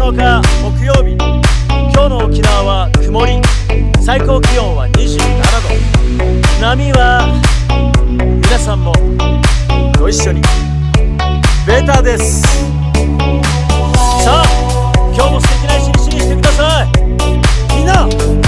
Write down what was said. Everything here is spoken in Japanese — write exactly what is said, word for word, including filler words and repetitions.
こうか木曜日、今日の沖縄は曇り、最高気温はにじゅうななど、波は皆さんもご一緒にベータです。さあ今日も素敵な一日にしてください。みんな